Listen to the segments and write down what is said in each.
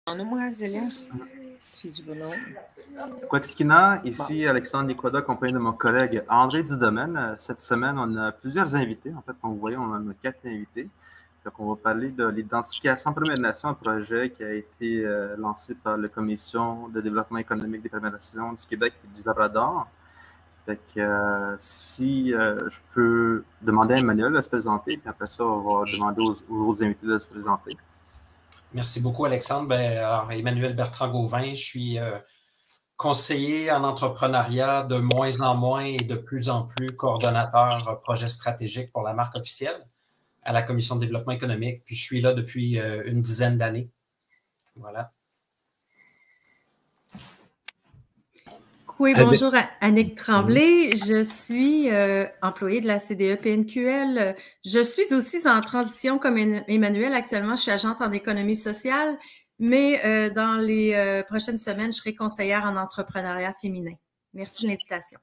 Ano mga Zelia? Si Zibono. Quaxkina, ici Alexandre Nicoda, accompagné de mon collègue André Dudomaine. Cette semaine, on a plusieurs invités. En fait, comme vous voyez, on en a 4 invités. On va parler de l'identification Premières Nations, un projet qui a été lancé par la Commission de développement économique des Premières Nations du Québec et du Labrador. Fait que si je peux demander à Emmanuel de se présenter, puis après ça, on va demander aux autres invités de se présenter. Merci beaucoup, Alexandre. Alors, Emmanuel Bertrand-Gauvin, je suis conseiller en entrepreneuriat de moins en moins et de plus en plus coordonnateur projet stratégique pour la marque officielle à la Commission de développement économique. Puis, je suis là depuis une dizaine d'années. Voilà. Oui, bonjour, Annick Tremblay. Je suis employée de la CDE-PNQL. Je suis aussi en transition comme Emmanuel. Actuellement, je suis agente en économie sociale, mais dans les prochaines semaines, je serai conseillère en entrepreneuriat féminin. Merci de l'invitation.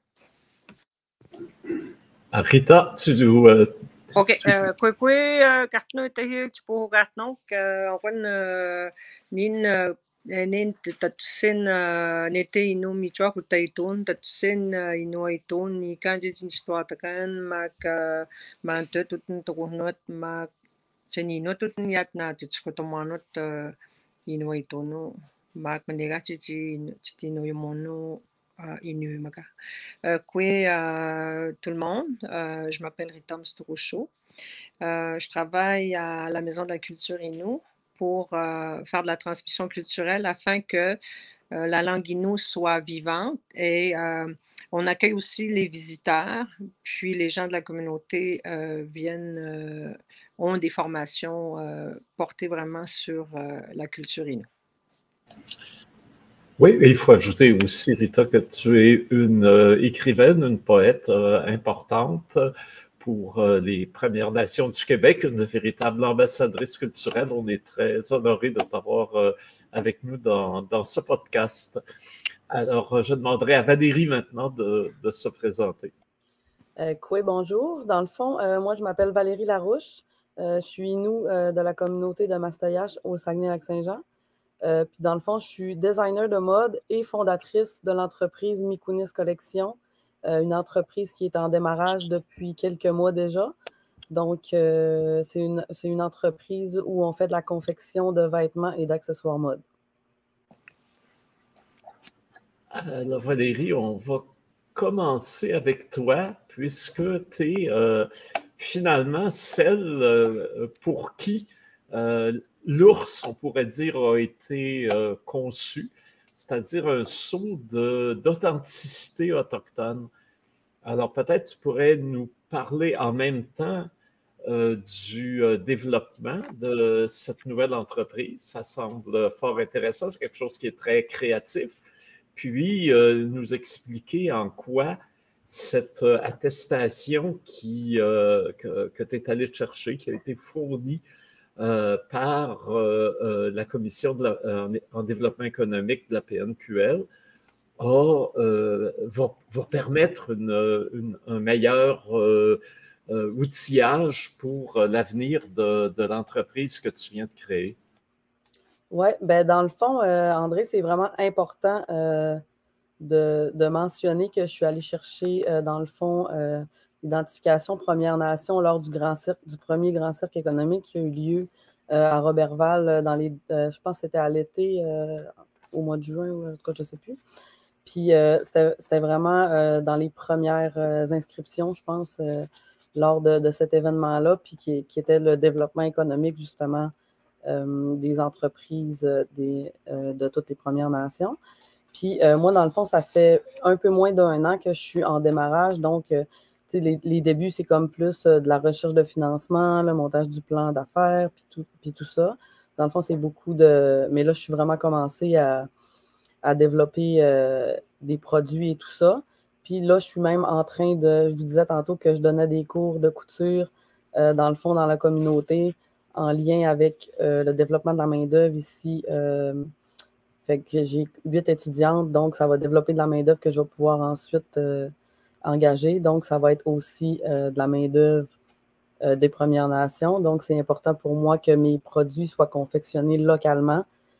Rita, OK. Kartno tayo tipo kartno awan nin tatusin nete ino michwa kutaiton tatusin ino aiton ni kanji jinstwatakan mak manto tutun tukunot mak senino tutun yak na titskotomanot ino aitono mak manega chitino yomono Inuimaga. Tout le monde, je m'appelle Rita Mstroucho. Je travaille à la Maison de la Culture Innu pour faire de la transmission culturelle afin que la langue Innu soit vivante et on accueille aussi les visiteurs, puis les gens de la communauté ont des formations portées vraiment sur la culture Innu. Oui, il faut ajouter aussi, Rita, que tu es une écrivaine, une poète importante pour les Premières Nations du Québec, une véritable ambassadrice culturelle. On est très honorés de t'avoir avec nous dans ce podcast. Alors, je demanderai à Valérie maintenant de se présenter. Oui, bonjour. Dans le fond, moi, je m'appelle Valérie Larouche. Je suis Innu de la communauté de Mastayache au Saguenay-Lac-Saint-Jean. Puis dans le fond, je suis designer de mode et fondatrice de l'entreprise Mikunis Collection, une entreprise qui est en démarrage depuis quelques mois déjà. Donc, c'est une entreprise où on fait de la confection de vêtements et d'accessoires mode. Alors Valérie, on va commencer avec toi, puisque tu es finalement celle pour qui l'ours, on pourrait dire, a été conçu, c'est-à-dire un saut d'authenticité autochtone. Alors, peut-être tu pourrais nous parler en même temps du développement de cette nouvelle entreprise. Ça semble fort intéressant, c'est quelque chose qui est très créatif. Puis, nous expliquer en quoi cette attestation que tu es allé chercher, qui a été fournie par la Commission en développement économique de la PNQL va permettre un meilleur outillage pour l'avenir de l'entreprise que tu viens de créer. Oui, ben dans le fond, André, c'est vraiment important de mentionner que je suis allée chercher, dans le fond, l'identification Premières Nations lors du premier Grand Cirque économique qui a eu lieu à Roberval je pense que c'était à l'été, au mois de juin, ou en tout cas, je ne sais plus. Puis c'était vraiment dans les premières inscriptions, je pense, lors de cet événement-là, puis qui était le développement économique, justement, des entreprises de toutes les Premières Nations. Puis moi, dans le fond, ça fait un peu moins d'1 an que je suis en démarrage, donc les débuts, c'est comme plus de la recherche de financement, le montage du plan d'affaires, puis tout ça. Dans le fond, c'est beaucoup de... Mais là, je suis vraiment commencé à développer des produits et tout ça. Puis là, je suis même en train je vous disais tantôt que je donnais des cours de couture, dans le fond, dans la communauté, en lien avec le développement de la main-d'œuvre ici. Fait que j'ai 8 étudiantes, donc ça va développer de la main-d'œuvre que je vais pouvoir ensuite engager. Donc, ça va être aussi de la main-d'œuvre des Premières Nations. Donc, c'est important pour moi que mes produits soient confectionnés localement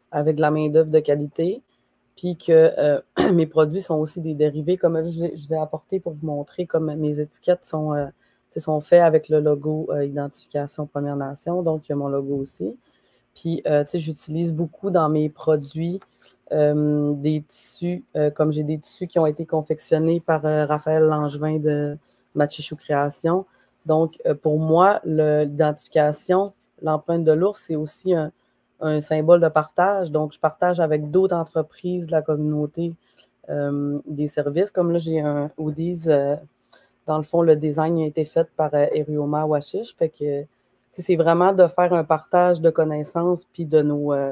avec de la main-d'œuvre de qualité, puis que mes produits sont aussi des dérivés, comme je vous ai apporté pour vous montrer, comme mes étiquettes sont faites avec le logo Identification Première Nation, donc il y a mon logo aussi. Puis, j'utilise beaucoup dans mes produits des tissus, comme j'ai des tissus qui ont été confectionnés par Raphaël Langevin de Machichou Création. Donc, pour moi, l'identification, l'empreinte de l'ours, c'est aussi un symbole de partage. Donc, je partage avec d'autres entreprises de la communauté des services. Comme là, j'ai un hoodies, dans le fond, le design a été fait par Erioma Washish. Fait que c'est vraiment de faire un partage de connaissances puis de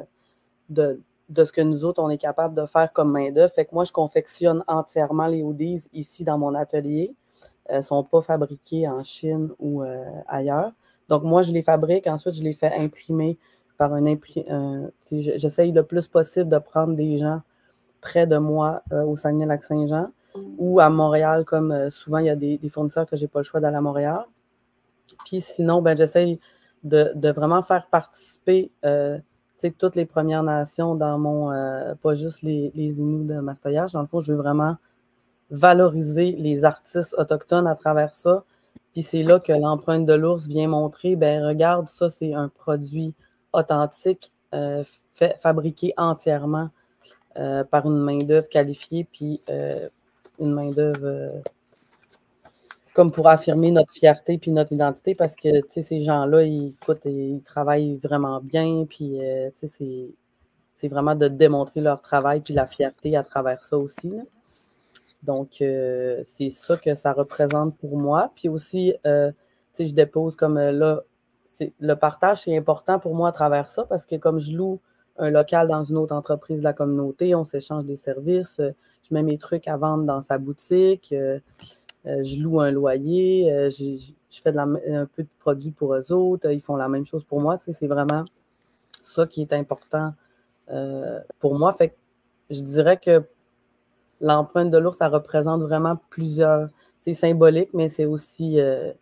ce que nous autres, on est capable de faire comme main-d'œuvre. Fait que moi, je confectionne entièrement les hoodies ici dans mon atelier. Elles ne sont pas fabriquées en Chine ou ailleurs. Donc, moi, je les fabrique. Ensuite, je les fais imprimer par j'essaye le plus possible de prendre des gens près de moi au Saguenay-Lac-Saint-Jean ou à Montréal, comme souvent, il y a des fournisseurs que je n'ai pas le choix d'aller à Montréal. Puis sinon, j'essaye de vraiment faire participer toutes les Premières Nations dans mon, pas juste les Inuits de Mastaillage. Dans le fond, je veux vraiment valoriser les artistes autochtones à travers ça. Puis c'est là que l'empreinte de l'ours vient montrer, regarde, ça, c'est un produit authentique, fabriqué entièrement par une main-d'œuvre qualifiée, puis une main-d'œuvre comme pour affirmer notre fierté puis notre identité, parce que ces gens-là, ils travaillent vraiment bien, puis c'est vraiment de démontrer leur travail puis la fierté à travers ça aussi, là. Donc, c'est ça que ça représente pour moi. Puis aussi, je dépose comme là, le partage, c'est important pour moi à travers ça, parce que comme je loue un local dans une autre entreprise de la communauté, on s'échange des services, je mets mes trucs à vendre dans sa boutique, je loue un loyer, je fais un peu de produits pour eux autres, ils font la même chose pour moi. C'est vraiment ça qui est important pour moi. Fait que je dirais que l'empreinte de l'ours, ça représente vraiment plusieurs. C'est symbolique, mais c'est aussi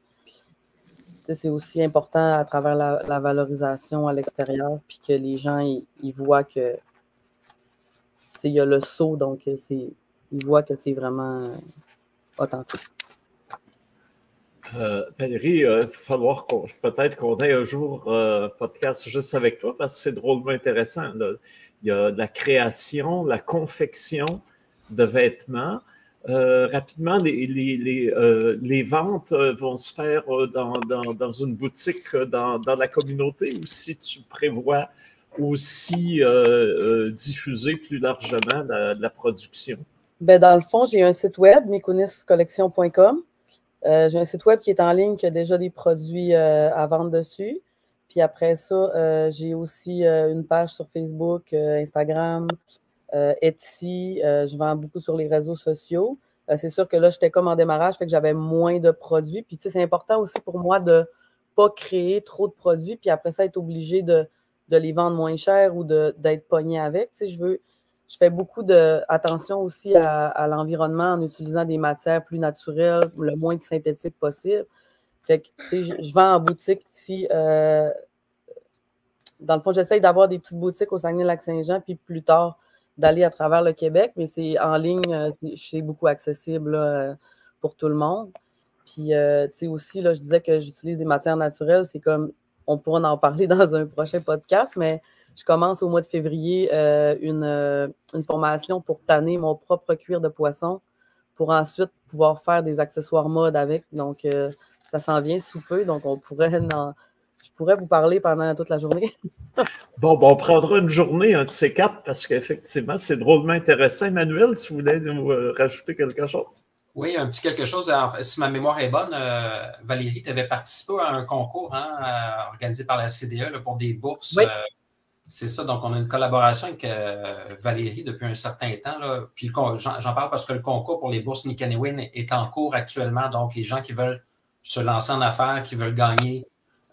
important à travers la valorisation à l'extérieur, puis que les gens ils voient que il y a le sceau, donc ils voient que c'est vraiment authentique. Valérie, il va falloir peut-être qu'on ait un jour un podcast juste avec toi, parce que c'est drôlement intéressant. Là. Il y a de la création, la confection de vêtements. Rapidement, les ventes vont se faire dans une boutique dans la communauté, ou si tu prévois aussi diffuser plus largement la production? Dans le fond, j'ai un site web, mykoniscollection.com. J'ai un site web qui est en ligne, qui a déjà des produits à vendre dessus. Puis après ça, j'ai aussi une page sur Facebook, Instagram, Etsy. Je vends beaucoup sur les réseaux sociaux. C'est sûr que là, j'étais comme en démarrage, fait que j'avais moins de produits. Puis c'est important aussi pour moi de ne pas créer trop de produits, puis après ça, être obligé de les vendre moins cher ou d'être pogné avec. Je fais beaucoup d'attention aussi à l'environnement en utilisant des matières plus naturelles, le moins de synthétique possible. Fait que, je vends en boutique ici. Dans le fond, j'essaye d'avoir des petites boutiques au Saguenay-Lac-Saint-Jean, puis plus tard, d'aller à travers le Québec, mais c'est en ligne, c'est beaucoup accessible là, pour tout le monde. Puis, aussi, là, je disais que j'utilise des matières naturelles. C'est comme, on pourra en parler dans un prochain podcast, mais je commence au mois de février une formation pour tanner mon propre cuir de poisson pour ensuite pouvoir faire des accessoires mode avec. Donc, ça s'en vient sous peu. Donc, je pourrais vous parler pendant toute la journée. Bon, on prendra une journée, un de ces quatre, parce qu'effectivement, c'est drôlement intéressant. Emmanuel, si vous voulez nous rajouter quelque chose? Oui, un petit quelque chose. Si ma mémoire est bonne, Valérie, tu avais participé à un concours organisé par la CDE là, pour des bourses. Oui. C'est ça, donc on a une collaboration avec Valérie depuis un certain temps. Là. Puis j'en parle parce que le concours pour les bourses Nikanewin est en cours actuellement. Donc, les gens qui veulent se lancer en affaires, qui veulent gagner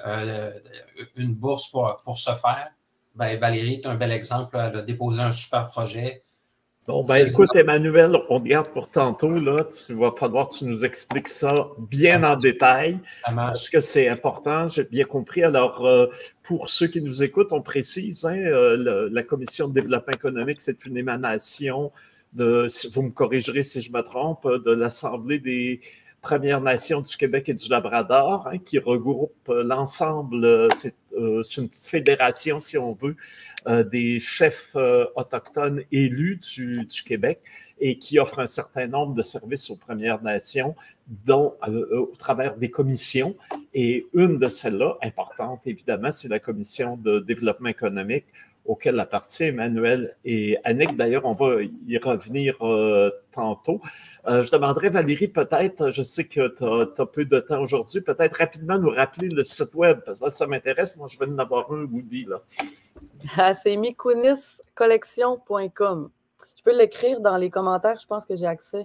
une bourse pour se faire, Valérie est un bel exemple. Elle a déposé un super projet. Bon, ben écoute, Emmanuel, on garde pour tantôt, là. Il va falloir que tu nous expliques ça bien en détail, parce que c'est important, j'ai bien compris. Alors, pour ceux qui nous écoutent, on précise, hein, la Commission de développement économique, c'est une émanation de, vous me corrigerez si je me trompe, de l'Assemblée des Premières Nations du Québec et du Labrador, hein, qui regroupe l'ensemble, c'est une fédération, si on veut, des chefs autochtones élus du Québec et qui offre un certain nombre de services aux Premières Nations, dont au travers des commissions. Et une de celles-là, importante évidemment, c'est la Commission de développement économique, auquel appartient Emmanuel et Annick. D'ailleurs, on va y revenir tantôt. Je demanderai, Valérie, peut-être, je sais que tu as peu de temps aujourd'hui, peut-être rapidement nous rappeler le site web, parce que ça m'intéresse. Moi, je vais en avoir un, Woody, là. C'est mikuniscollection.com. Je peux l'écrire dans les commentaires, je pense que j'ai accès.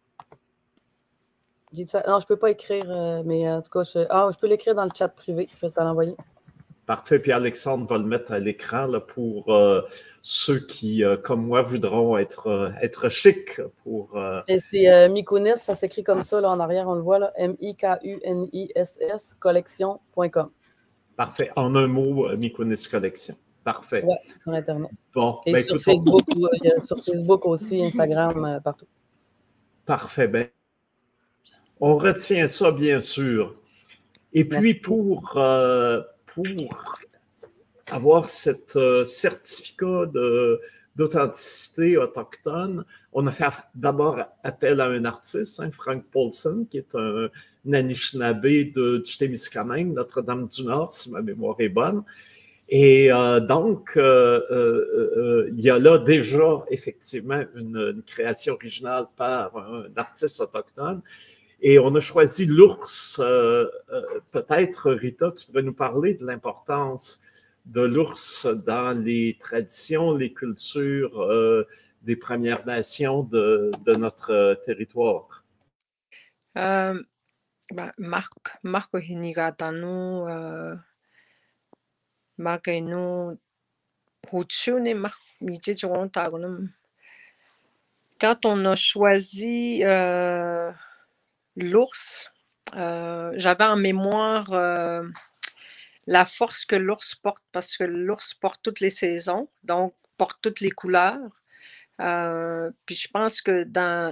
Non, je ne peux pas écrire, mais en tout cas, je peux l'écrire dans le chat privé. Je vais te l'envoyer. Parfait. Puis Alexandre va le mettre à l'écran là, pour ceux qui, comme moi, voudront être chic. Et c'est Mikunis, ça s'écrit comme ça, là, en arrière, on le voit, là, M-I-K-U-N-I-S-S, collection.com. Parfait. En un mot, Mikunis Collection. Parfait. Oui, sur Internet. Bon, et ben, sur, Facebook, sur Facebook aussi, Instagram, partout. Parfait. Ben, on retient ça, bien sûr. Et puis, pour avoir ce certificat d'authenticité autochtone, on a fait d'abord appel à un artiste, hein, Frank Paulson, qui est un Anishinaabe du Témiscamingue, Notre-Dame-du-Nord, si ma mémoire est bonne. Et donc, il y a là déjà effectivement une création originale par un artiste autochtone. Et on a choisi l'ours. Peut-être, Rita, tu pourrais nous parler de l'importance de l'ours dans les traditions, les cultures des Premières Nations de notre territoire. Marco Hinigatanu, Marcainu, Huchune, quand on a choisi l'ours, j'avais en mémoire la force que l'ours porte, parce que l'ours porte toutes les saisons, donc porte toutes les couleurs. Puis je pense que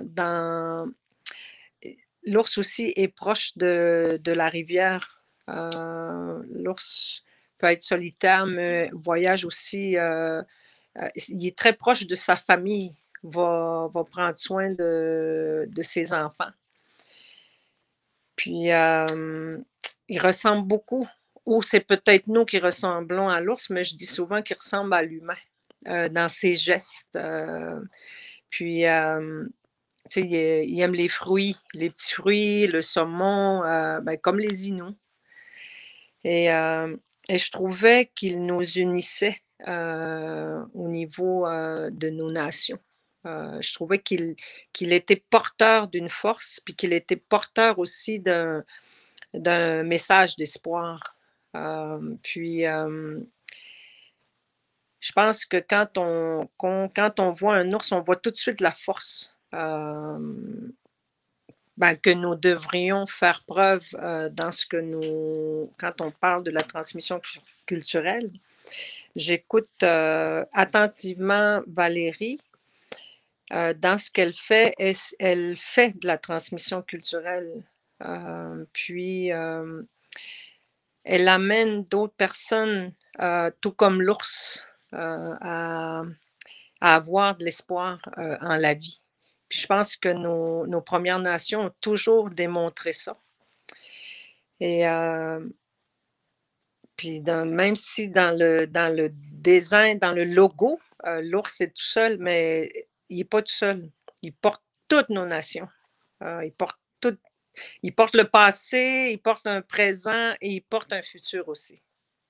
l'ours aussi est proche de la rivière. L'ours peut être solitaire, mais voyage aussi. Il est très proche de sa famille, va prendre soin de ses enfants. Puis, il ressemble beaucoup, ou c'est peut-être nous qui ressemblons à l'ours, mais je dis souvent qu'il ressemble à l'humain dans ses gestes. Puis, il aime les fruits, les petits fruits, le saumon, comme les Inuits. Et je trouvais qu'il nous unissait au niveau de nos nations. Je trouvais qu'il était porteur d'une force, puis qu'il était porteur aussi d'un message d'espoir. Puis, je pense que quand on voit un ours, on voit tout de suite la force que nous devrions faire preuve dans ce que quand on parle de la transmission culturelle. J'écoute attentivement Valérie. Dans ce qu'elle fait, elle fait de la transmission culturelle. Puis, elle amène d'autres personnes, tout comme l'ours, à avoir de l'espoir en la vie. Puis je pense que nos Premières Nations ont toujours démontré ça. Et puis même si dans le design, dans le logo, l'ours est tout seul, mais il n'est pas tout seul. Il porte toutes nos nations. Il porte le passé, il porte un présent et il porte un futur aussi.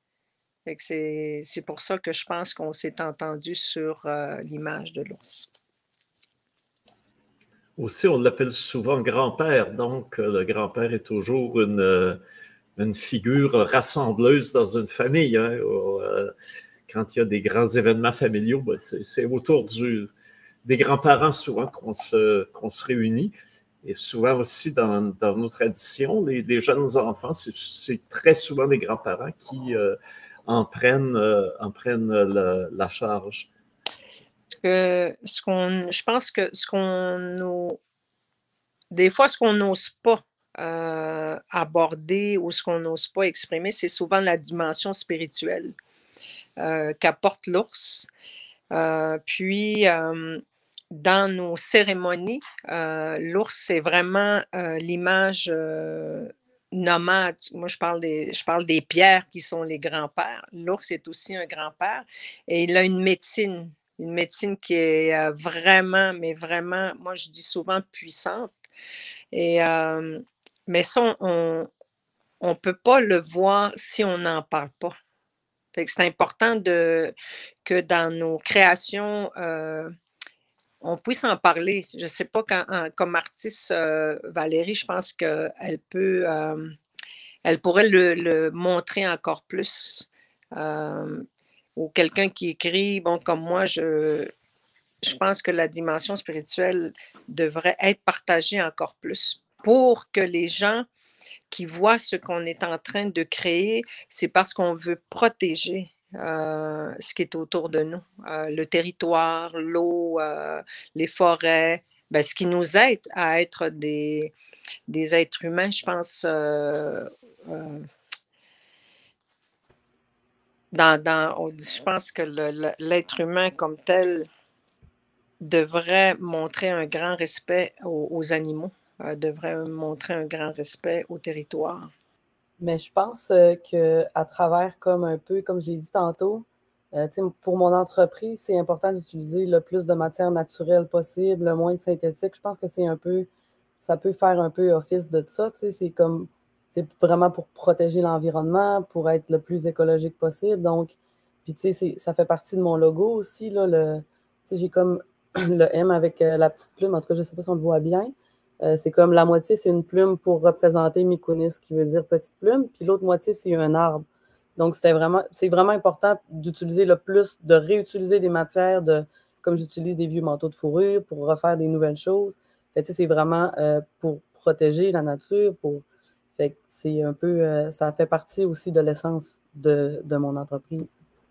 C'est pour ça que je pense qu'on s'est entendu sur l'image de l'ours. Aussi, on l'appelle souvent grand-père. Donc, le grand-père est toujours une figure rassembleuse dans une famille. Hein, quand il y a des grands événements familiaux, c'est autour du des grands-parents souvent qu'on se réunit. Et souvent aussi dans nos traditions, les jeunes enfants, c'est très souvent des grands-parents qui en prennent la charge. Je pense que des fois, ce qu'on n'ose pas aborder ou ce qu'on n'ose pas exprimer, c'est souvent la dimension spirituelle qu'apporte l'ours. Puis, dans nos cérémonies, l'ours, c'est vraiment l'image nomade. Moi, je parle des pierres qui sont les grands-pères. L'ours est aussi un grand-père et il a une médecine qui est vraiment, mais vraiment, moi, je dis souvent puissante. Et, mais ça, on ne peut pas le voir si on n'en parle pas. C'est important que dans nos créations, on puisse en parler. Je ne sais pas, comme artiste, Valérie, je pense qu'elle pourrait le montrer encore plus. Ou quelqu'un qui écrit, bon, comme moi, je pense que la dimension spirituelle devrait être partagée encore plus pour que les gens qui voient ce qu'on est en train de créer, c'est parce qu'on veut protéger ce qui est autour de nous, le territoire, l'eau, les forêts, ben, ce qui nous aide à être des êtres humains, je pense, je pense que l'être humain comme tel devrait montrer un grand respect aux animaux, devrait montrer un grand respect au territoire. Mais je pense qu'à travers, comme je l'ai dit tantôt, pour mon entreprise, c'est important d'utiliser le plus de matière naturelle possible, le moins de synthétique. Je pense que ça peut faire un peu office de ça. C'est vraiment pour protéger l'environnement, pour être le plus écologique possible. Donc, puis ça fait partie de mon logo aussi. Là, j'ai comme le M avec la petite plume. En tout cas, je ne sais pas si on le voit bien. C'est comme la moitié, c'est une plume pour représenter Mykonos, qui veut dire petite plume, puis l'autre moitié, c'est un arbre. Donc, c'est vraiment important d'utiliser le plus, de réutiliser des matières, comme j'utilise des vieux manteaux de fourrure pour refaire des nouvelles choses. C'est vraiment pour protéger la nature. C'est un peu, ça fait partie aussi de l'essence de mon entreprise.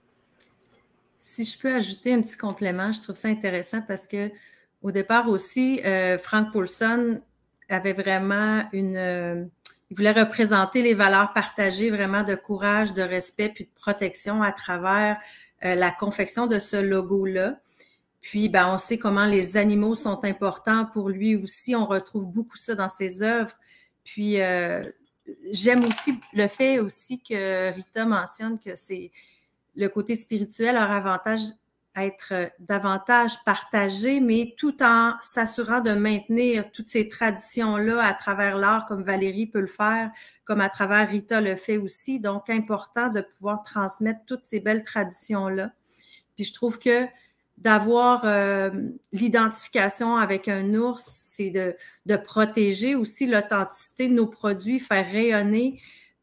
Si je peux ajouter un petit complément, je trouve ça intéressant parce que au départ aussi, Frank Poulsen avait vraiment il voulait représenter les valeurs partagées, vraiment de courage, de respect puis de protection à travers la confection de ce logo-là. Puis, ben, on sait comment les animaux sont importants pour lui aussi. On retrouve beaucoup ça dans ses œuvres. Puis, j'aime aussi le fait aussi que Rita mentionne que c'est le côté spirituel leur avantage être davantage partagé, mais tout en s'assurant de maintenir toutes ces traditions-là à travers l'art, comme Valérie peut le faire, comme à travers Rita le fait aussi. Donc, important de pouvoir transmettre toutes ces belles traditions-là. Puis, je trouve que d'avoir l'identification avec un ours, c'est de protéger aussi l'authenticité de nos produits, faire rayonner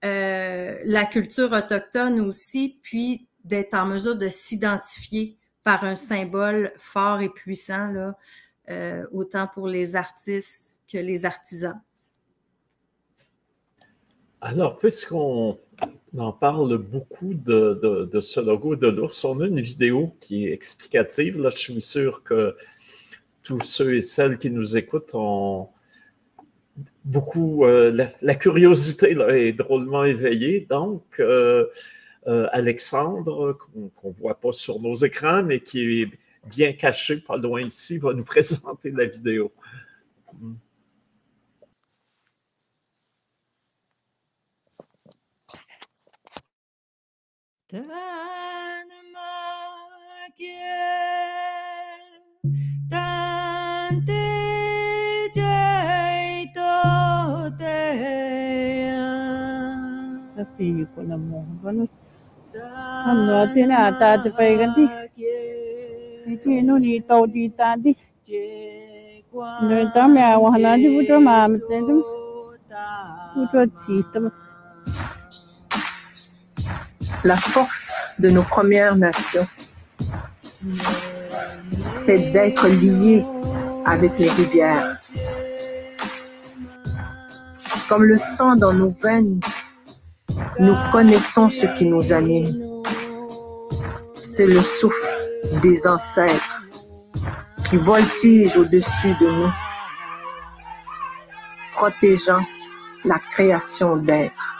la culture autochtone aussi, puis d'être en mesure de s'identifier par un symbole fort et puissant, là, autant pour les artistes que les artisans. Alors, puisqu'on en parle beaucoup de ce logo de l'ours, on a une vidéo qui est explicative. Là, je suis sûr que tous ceux et celles qui nous écoutent ont beaucoup... la curiosité là, est drôlement éveillée. Donc, Alexandre, qu'on ne voit pas sur nos écrans, mais qui est bien caché pas loin ici, va nous présenter la vidéo. La force de nos Premières Nations. c'est d'être lié avec les rivières. Comme le sang dans nos veines, nous connaissons ce qui nous anime. C'est le souffle des ancêtres qui voltige au-dessus de nous, protégeant la création d'être.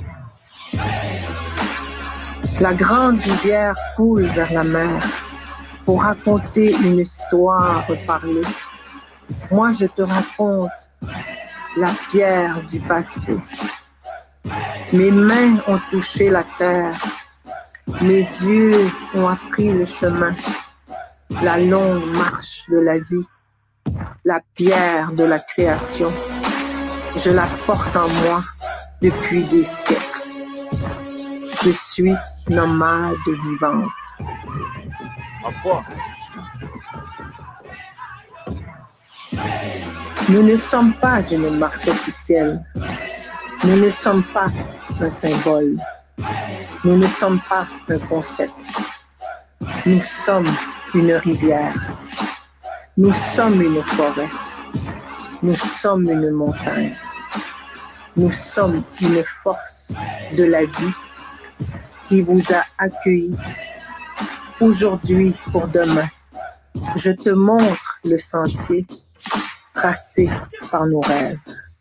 La grande rivière coule vers la mer pour raconter une histoire parlée. Moi, je te raconte la pierre du passé. Mes mains ont touché la terre. Mes yeux ont appris le chemin. La longue marche de la vie. La pierre de la création. Je la porte en moi depuis des siècles. Je suis nomade vivante. Nous ne sommes pas une marque officielle. Nous ne sommes pas un symbole. Nous ne sommes pas un concept. Nous sommes une rivière. Nous sommes une forêt. Nous sommes une montagne. Nous sommes une force de la vie qui vous a accueilli aujourd'hui pour demain. Je te montre le sentier tracé par nos rêves.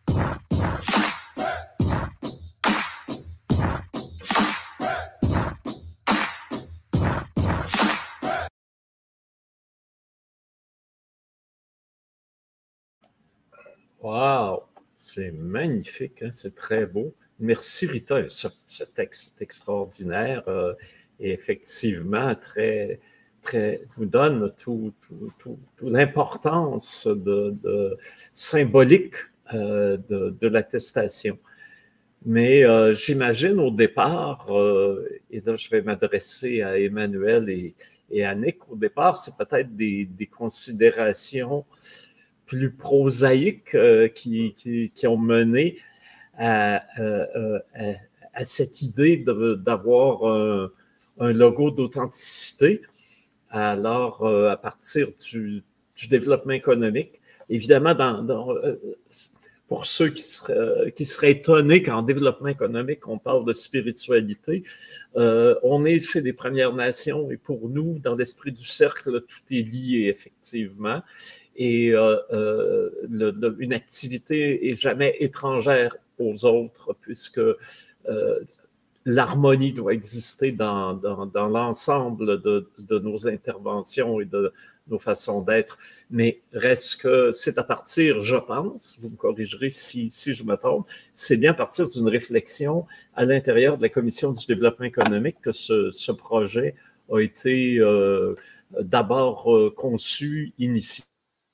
Wow! C'est magnifique, hein? C'est très beau. Merci Rita, ce texte extraordinaire et effectivement très, très, nous donne toute l'importance symbolique de l'attestation. Mais j'imagine au départ, et là je vais m'adresser à Emmanuel et à Nick, au départ c'est peut-être des considérations plus prosaïques qui ont mené à cette idée d'avoir un logo d'authenticité. Alors, à partir du développement économique, évidemment, pour ceux qui seraient étonnés qu'en développement économique, on parle de spiritualité, on est chez les Premières Nations et pour nous, dans l'esprit du cercle, tout est lié effectivement. Et une activité est jamais étrangère aux autres, puisque l'harmonie doit exister dans l'ensemble de nos interventions et de nos façons d'être. Mais reste que c'est à partir, je pense, vous me corrigerez si je me trompe, c'est bien à partir d'une réflexion à l'intérieur de la Commission du développement économique que ce projet a été d'abord conçu, initié.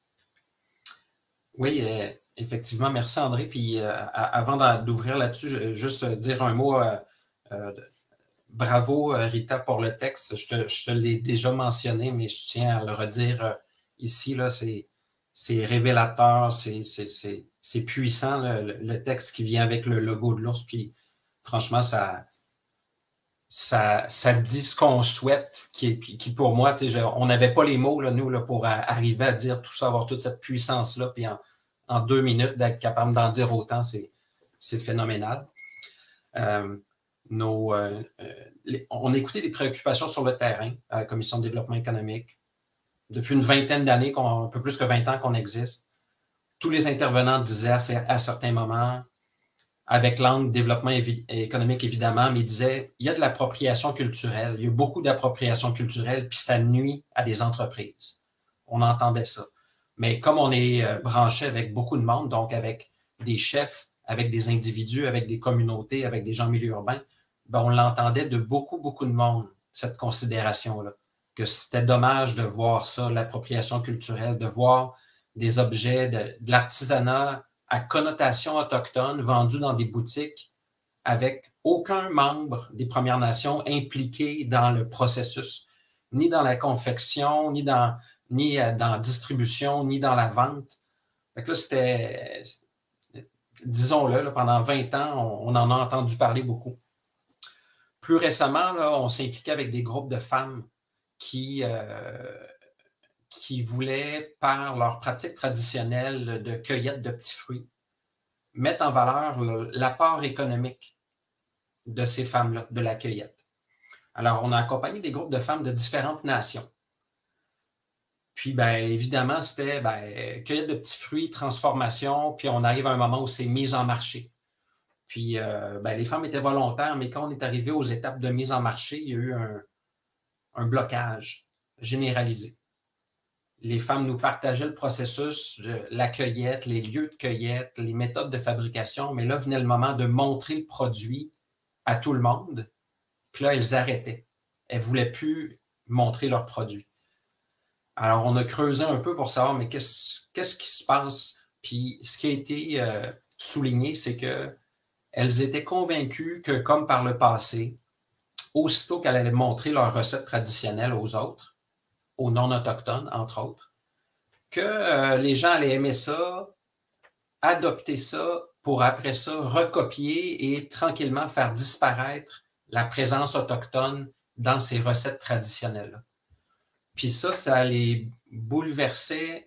Oui, effectivement. Merci, André. Puis avant d'ouvrir là-dessus, juste dire un mot. Bravo, Rita, pour le texte. Je te l'ai déjà mentionné, mais je tiens à le redire ici. C'est révélateur, c'est puissant, le texte qui vient avec le logo de l'ours. Puis franchement, ça dit ce qu'on souhaite, qui pour moi, on n'avait pas les mots, là, nous, là, pour arriver à dire tout ça, avoir toute cette puissance-là, puis en 2 minutes, d'être capable d'en dire autant, c'est phénoménal. On a écouté des préoccupations sur le terrain à la Commission de développement économique. Depuis une vingtaine d'années, un peu plus que 20 ans qu'on existe, tous les intervenants disaient à certains moments, avec l'angle développement économique évidemment, mais ils disaient il y a de l'appropriation culturelle, il y a beaucoup d'appropriation culturelle, puis ça nuit à des entreprises. On entendait ça. Mais comme on est branché avec beaucoup de monde, donc avec des chefs, avec des individus, avec des communautés, avec des gens en milieu urbain, ben on l'entendait de beaucoup, beaucoup de monde, cette considération-là, que c'était dommage de voir ça, l'appropriation culturelle, de voir des objets de l'artisanat à connotation autochtone vendus dans des boutiques avec aucun membre des Premières Nations impliqué dans le processus, ni dans la confection, ni dans la distribution, ni dans la vente. Fait que là, c'était, disons-le, là, pendant 20 ans, on en a entendu parler beaucoup. Plus récemment, là, on s'est impliqué avec des groupes de femmes qui qui voulaient, par leur pratique traditionnelle de cueillette de petits fruits, mettre en valeur l'apport économique de ces femmes-là, de la cueillette. Alors, on a accompagné des groupes de femmes de différentes nations. Puis, bien, évidemment, c'était cueillette de petits fruits, transformation, puis on arrive à un moment où c'est mise en marché. Puis, les femmes étaient volontaires, mais quand on est arrivé aux étapes de mise en marché, il y a eu un blocage généralisé. Les femmes nous partageaient le processus, la cueillette, les lieux de cueillette, les méthodes de fabrication, mais là venait le moment de montrer le produit à tout le monde. Puis là, elles arrêtaient. Elles ne voulaient plus montrer leur produit. Alors, on a creusé un peu pour savoir, mais qu'est-ce qui se passe? Puis, ce qui a été souligné, c'est qu'elles étaient convaincues que, comme par le passé, aussitôt qu'elles allaient montrer leurs recettes traditionnelles aux autres, aux non-autochtones, entre autres, que les gens allaient aimer ça, adopter ça, pour après ça recopier et tranquillement faire disparaître la présence autochtone dans ces recettes traditionnelles-là. Puis ça les bouleversait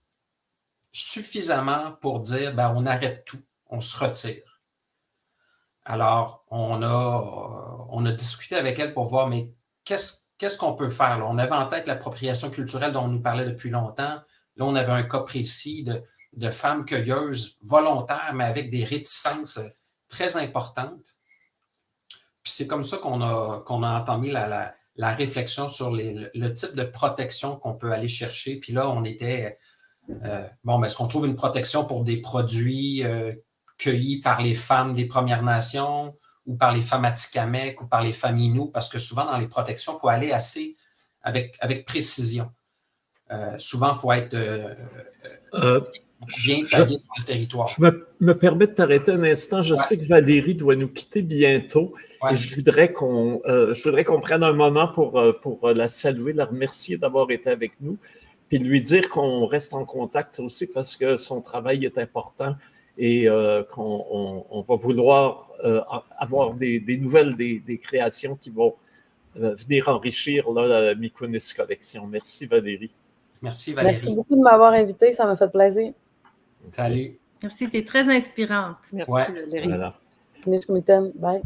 suffisamment pour dire, on arrête tout, on se retire. Alors, on a discuté avec elle pour voir, mais qu'est-ce qu'on peut faire? Là? On avait en tête l'appropriation culturelle dont on nous parlait depuis longtemps. Là, on avait un cas précis de femmes cueilleuses volontaires, mais avec des réticences très importantes. Puis c'est comme ça qu'on a entamé la réflexion sur le type de protection qu'on peut aller chercher. Puis là, on était, est-ce qu'on trouve une protection pour des produits cueillis par les femmes des Premières Nations ou par les femmes Atikamekw ou par les femmes Innu? Parce que souvent, dans les protections, il faut aller assez avec précision. Souvent, il faut être bien taillé sur le territoire. Je me permets de t'arrêter un instant. Je sais que Valérie doit nous quitter bientôt. Ouais. Et je voudrais qu'on prenne un moment pour la saluer, la remercier d'avoir été avec nous, puis lui dire qu'on reste en contact aussi parce que son travail est important et qu'on va vouloir avoir des nouvelles, des créations qui vont venir enrichir la Mikunis Collection. Merci Valérie. Merci Valérie. Merci beaucoup de m'avoir invité, ça m'a fait plaisir. Salut. Merci, tu es très inspirante. Merci Valérie. Voilà. Bye.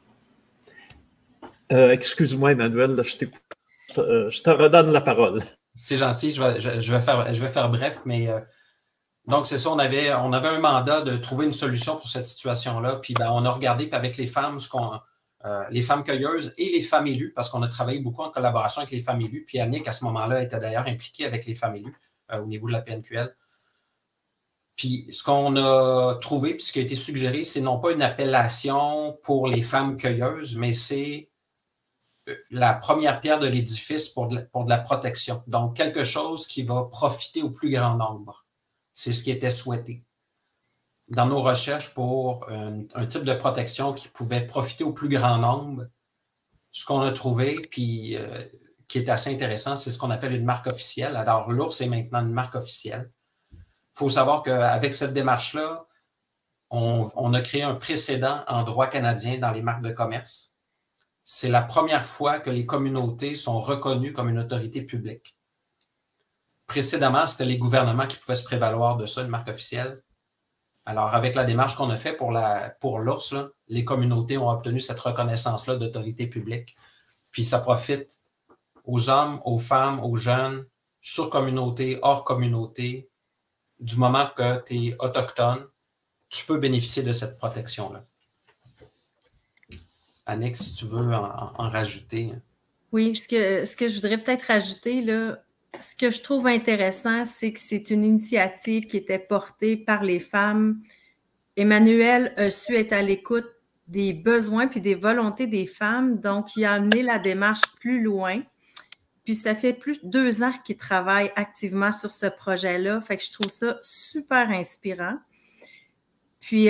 Excuse-moi Emmanuel, là, je te redonne la parole. C'est gentil, je vais faire bref, mais donc c'est ça, on avait un mandat de trouver une solution pour cette situation-là, puis on a regardé avec les femmes, les femmes cueilleuses et les femmes élues, parce qu'on a travaillé beaucoup en collaboration avec les femmes élues, puis Annick, à ce moment-là, était d'ailleurs impliquée avec les femmes élues au niveau de la PNQL. Puis ce qu'on a trouvé, puis ce qui a été suggéré, c'est non pas une appellation pour les femmes cueilleuses, mais c'est la première pierre de l'édifice pour de la protection. Donc, quelque chose qui va profiter au plus grand nombre. C'est ce qui était souhaité. Dans nos recherches pour un type de protection qui pouvait profiter au plus grand nombre, ce qu'on a trouvé, puis qui est assez intéressant, c'est ce qu'on appelle une marque officielle. Alors, l'ours est maintenant une marque officielle. Il faut savoir qu'avec cette démarche-là, on a créé un précédent en droit canadien dans les marques de commerce. C'est la première fois que les communautés sont reconnues comme une autorité publique. Précédemment, c'était les gouvernements qui pouvaient se prévaloir de ça, une marque officielle. Alors, avec la démarche qu'on a faite pour l'ours, les communautés ont obtenu cette reconnaissance-là d'autorité publique. Puis ça profite aux hommes, aux femmes, aux jeunes, sur communauté, hors communauté. Du moment que tu es autochtone, tu peux bénéficier de cette protection-là. Annick, si tu veux en rajouter. Oui, ce que je voudrais peut-être rajouter, là, ce que je trouve intéressant, c'est que c'est une initiative qui était portée par les femmes. Emmanuel a su être à l'écoute des besoins puis des volontés des femmes, donc il a amené la démarche plus loin. Puis ça fait plus de 2 ans qu'il travaille activement sur ce projet-là, fait que je trouve ça super inspirant. Puis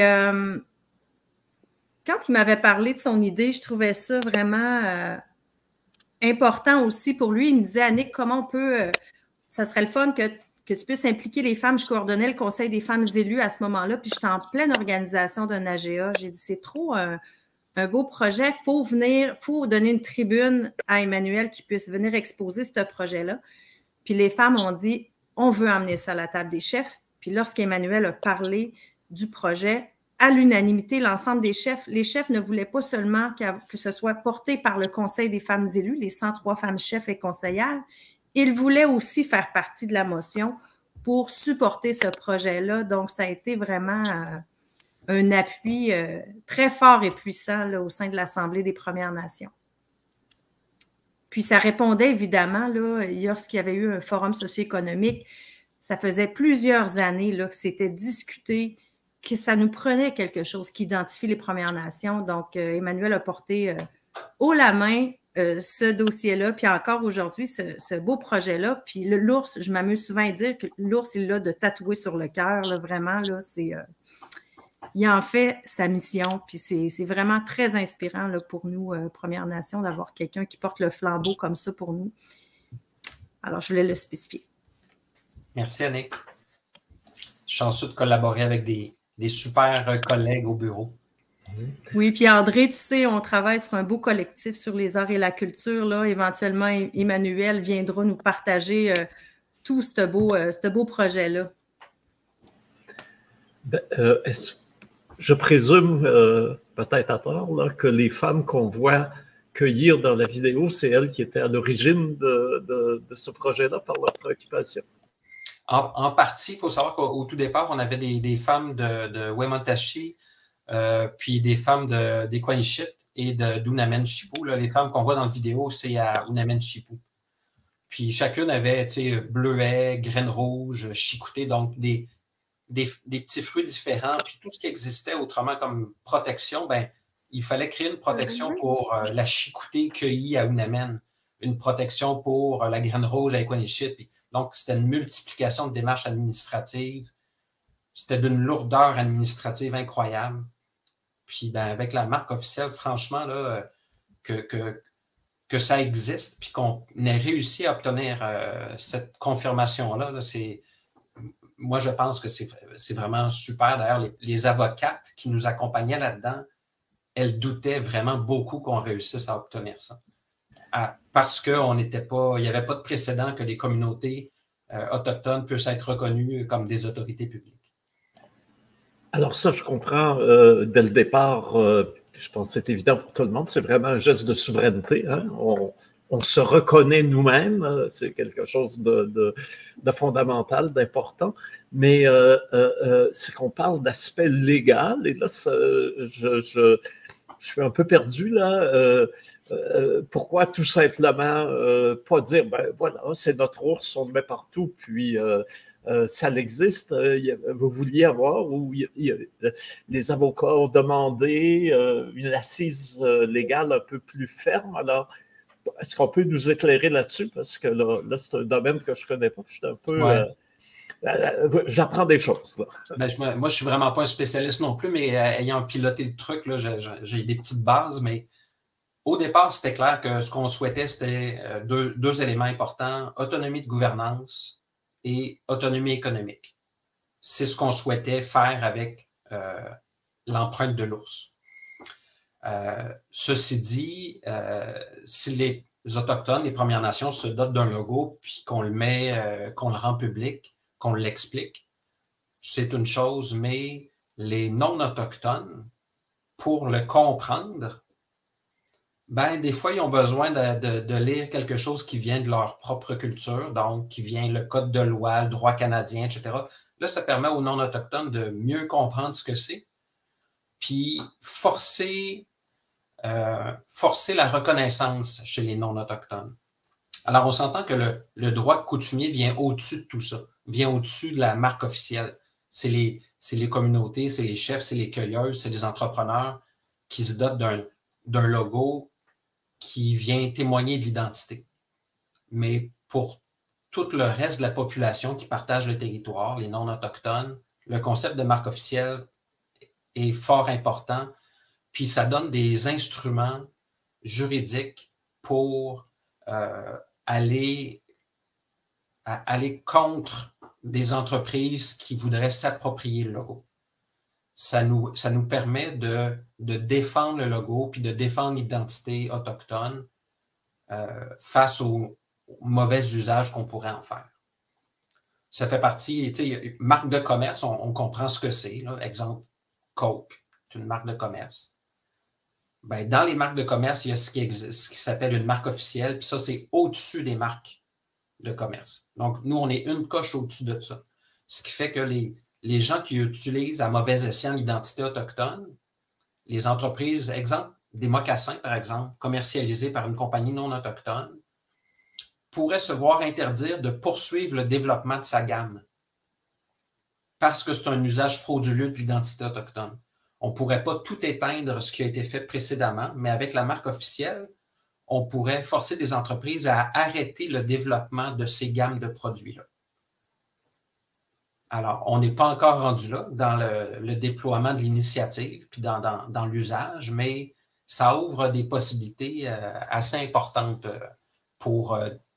quand il m'avait parlé de son idée, je trouvais ça vraiment important aussi pour lui. Il me disait, Annick, comment on peut, ça serait le fun que tu puisses impliquer les femmes. Je coordonnais le Conseil des femmes élues à ce moment-là, puis j'étais en pleine organisation d'un AGA. J'ai dit, c'est trop un beau projet. Il faut donner une tribune à Emmanuel qui puisse venir exposer ce projet-là. Puis les femmes ont dit, on veut amener ça à la table des chefs. Puis lorsqu'Emmanuel a parlé du projet, à l'unanimité, l'ensemble des chefs, les chefs ne voulaient pas seulement que ce soit porté par le Conseil des femmes élues, les 103 femmes chefs et conseillères, ils voulaient aussi faire partie de la motion pour supporter ce projet-là. Donc, ça a été vraiment un appui très fort et puissant là, au sein de l'Assemblée des Premières Nations. Puis, ça répondait évidemment, là, lorsqu'il y avait eu un forum socio-économique, ça faisait plusieurs années là, que c'était discuté, que ça nous prenait quelque chose qui identifie les Premières Nations. Donc, Emmanuel a porté haut la main ce dossier-là, puis encore aujourd'hui, ce beau projet-là. Puis l'ours, je m'amuse souvent à dire que l'ours, il l'a de tatouer sur le cœur, là, vraiment, là, c'est... il en fait sa mission, puis c'est vraiment très inspirant là, pour nous, Premières Nations, d'avoir quelqu'un qui porte le flambeau comme ça pour nous. Alors, je voulais le spécifier. Merci, Annick. Chanceux de collaborer avec des super collègues au bureau. Oui, puis André, tu sais, on travaille sur un beau collectif sur les arts et la culture. Là. Éventuellement, Emmanuel viendra nous partager tout ce beau projet-là. Ben, je présume, peut-être à tort, là, que les femmes qu'on voit cueillir dans la vidéo, c'est elles qui étaient à l'origine de ce projet-là par leur préoccupation. En partie, il faut savoir qu'au tout départ, on avait des femmes de Wemotaci, puis des femmes d'Equanichit et d'Unamen Chipou. Là, les femmes qu'on voit dans la vidéo, c'est à Unamen Chipou. Puis chacune avait bleuet, graines rouges, chicouté, donc des petits fruits différents. Puis tout ce qui existait autrement comme protection, ben, il fallait créer une protection pour la chicoutée cueillie à Unamen, une protection pour la graine rouge à Equanichit. Donc, c'était une multiplication de démarches administratives. C'était d'une lourdeur administrative incroyable. Puis, ben, avec la marque officielle, franchement, là, que ça existe, puis qu'on ait réussi à obtenir cette confirmation-là, là, moi, je pense que c'est vraiment super. D'ailleurs, les avocates qui nous accompagnaient là-dedans, elles doutaient vraiment beaucoup qu'on réussisse à obtenir ça. Parce qu'il n'y avait pas de précédent que les communautés autochtones puissent être reconnues comme des autorités publiques. Alors ça, je comprends dès le départ, je pense que c'est évident pour tout le monde, c'est vraiment un geste de souveraineté. Hein? On se reconnaît nous-mêmes, c'est quelque chose de fondamental, d'important, mais c'est qu'on parle d'aspect légal, et là, je suis un peu perdu là. Pourquoi tout simplement pas dire, ben voilà, c'est notre ours, on le met partout, puis ça existe. Vous vouliez avoir, ou les avocats ont demandé une assise légale un peu plus ferme. Alors, est-ce qu'on peut nous éclairer là-dessus? Parce que là c'est un domaine que je ne connais pas. Je suis un peu... Ouais. J'apprends des choses. Là. Ben, moi, je ne suis vraiment pas un spécialiste non plus, mais ayant piloté le truc, j'ai des petites bases, mais au départ, c'était clair que ce qu'on souhaitait, c'était deux éléments importants, autonomie de gouvernance et autonomie économique. C'est ce qu'on souhaitait faire avec l'empreinte de l'ours. Ceci dit, si les Autochtones, les Premières Nations se dotent d'un logo, puis qu'on le rend public, qu'on l'explique, c'est une chose, mais les non-autochtones, pour le comprendre, ben, des fois, ils ont besoin de lire quelque chose qui vient de leur propre culture, donc qui vient le code de loi, le droit canadien, etc. Là, ça permet aux non-autochtones de mieux comprendre ce que c'est, puis forcer la reconnaissance chez les non-autochtones. Alors, on s'entend que le droit coutumier vient au-dessus de tout ça, vient au-dessus de la marque officielle. C'est les communautés, c'est les chefs, c'est les cueilleuses, c'est les entrepreneurs qui se dotent d'un logo qui vient témoigner de l'identité. Mais pour tout le reste de la population qui partage le territoire, les non-autochtones, le concept de marque officielle est fort important, puis ça donne des instruments juridiques pour aller contre des entreprises qui voudraient s'approprier le logo. Ça nous permet de défendre le logo puis de défendre l'identité autochtone face aux mauvais usage qu'on pourrait en faire. Ça fait partie, tu sais, marque de commerce, on comprend ce que c'est. Exemple, Coke, c'est une marque de commerce. Ben, dans les marques de commerce, il y a ce qui s'appelle une marque officielle, puis ça, c'est au-dessus des marques de commerce. Donc, nous, on est une coche au-dessus de ça. Ce qui fait que les gens qui utilisent à mauvais escient l'identité autochtone, les entreprises, exemple, des mocassins, par exemple, commercialisés par une compagnie non autochtone, pourraient se voir interdire de poursuivre le développement de sa gamme parce que c'est un usage frauduleux de l'identité autochtone. On ne pourrait pas tout éteindre ce qui a été fait précédemment, mais avec la marque officielle, on pourrait forcer des entreprises à arrêter le développement de ces gammes de produits-là. Alors, on n'est pas encore rendu là dans le déploiement de l'initiative puis dans l'usage, mais ça ouvre des possibilités assez importantes pour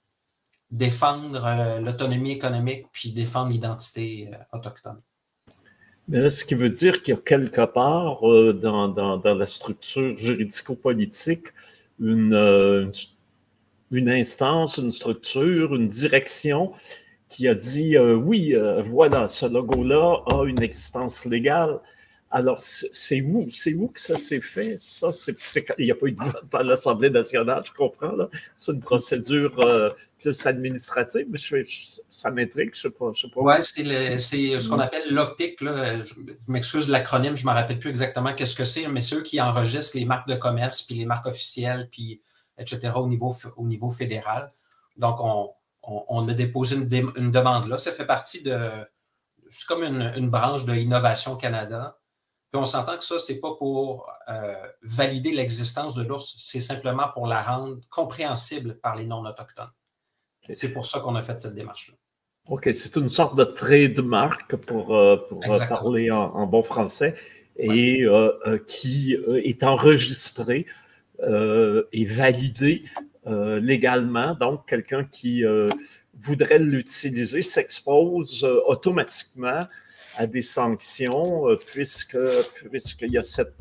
défendre l'autonomie économique puis défendre l'identité autochtone. Mais là, ce qui veut dire qu'il y a quelque part dans la structure juridico-politique une instance, une structure, une direction qui a dit oui, voilà, ce logo-là a une existence légale. Alors, c'est où que ça s'est fait? Ça, il n'y a pas eu de vote par l'Assemblée nationale, je comprends. Là. C'est une procédure plus administrative, mais ça m'intrigue, je ne sais pas. Oui, c'est ce qu'on appelle l'OPIC. Je m'excuse de l'acronyme, je ne me rappelle plus exactement qu'est-ce que c'est, mais c'est eux qui enregistrent les marques de commerce, puis les marques officielles, puis etc. au niveau fédéral. Donc, on a déposé une demande là. Ça fait partie c'est comme une branche de Innovation Canada. Puis on s'entend que ça, ce n'est pas pour valider l'existence de l'ours, c'est simplement pour la rendre compréhensible par les non-autochtones. C'est pour ça qu'on a fait cette démarche-là. OK, c'est une sorte de trademark pour parler en bon français et qui est enregistré et validé légalement. Donc, quelqu'un qui voudrait l'utiliser s'expose automatiquement à des sanctions puisqu'il y a cette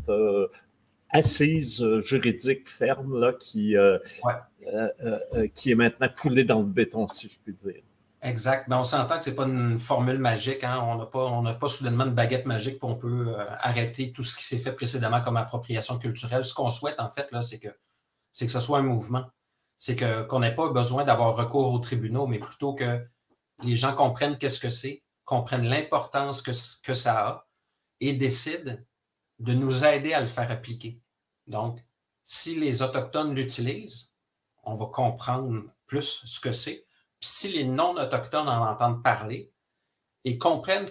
assise juridique ferme là, qui est maintenant coulée dans le béton, si je puis dire. Exact. Mais on s'entend que ce n'est pas une formule magique. Hein? On n'a pas soudainement une baguette magique pour on peut arrêter tout ce qui s'est fait précédemment comme appropriation culturelle. Ce qu'on souhaite, en fait, là, c'est que ce soit un mouvement. C'est qu'on n'ait pas besoin d'avoir recours aux tribunaux, mais plutôt que les gens comprennent qu'est-ce que c'est, comprennent l'importance que ça a et décident de nous aider à le faire appliquer. Donc, si les Autochtones l'utilisent, on va comprendre plus ce que c'est. Puis si les non-autochtones en entendent parler et comprennent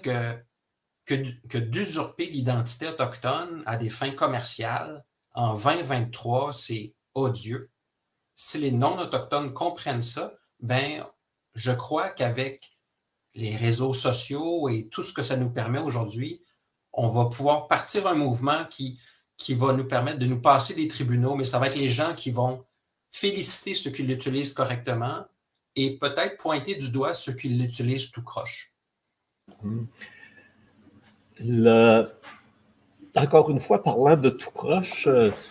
que d'usurper l'identité autochtone à des fins commerciales en 2023, c'est odieux. Si les non-autochtones comprennent ça, ben, je crois qu'avec les réseaux sociaux et tout ce que ça nous permet aujourd'hui, on va pouvoir partir un mouvement qui va nous permettre de nous passer des tribunaux, mais ça va être les gens qui vont féliciter ceux qui l'utilisent correctement et peut-être pointer du doigt ceux qui l'utilisent tout croche. Encore une fois, parlant de tout croche,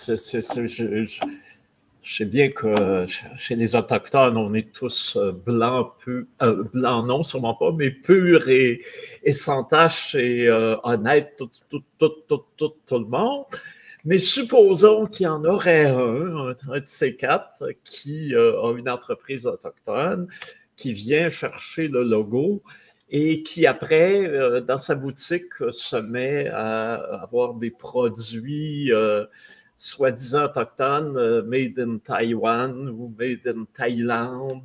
je sais bien que chez les Autochtones, on est tous blancs, blancs non, sûrement pas, mais purs et sans tache et honnêtes, tout le monde. Mais supposons qu'il y en aurait un de ces quatre, qui a une entreprise autochtone, qui vient chercher le logo et qui après, dans sa boutique, se met à avoir des produits soi-disant autochtones, made in Taiwan ou made in Thaïlande.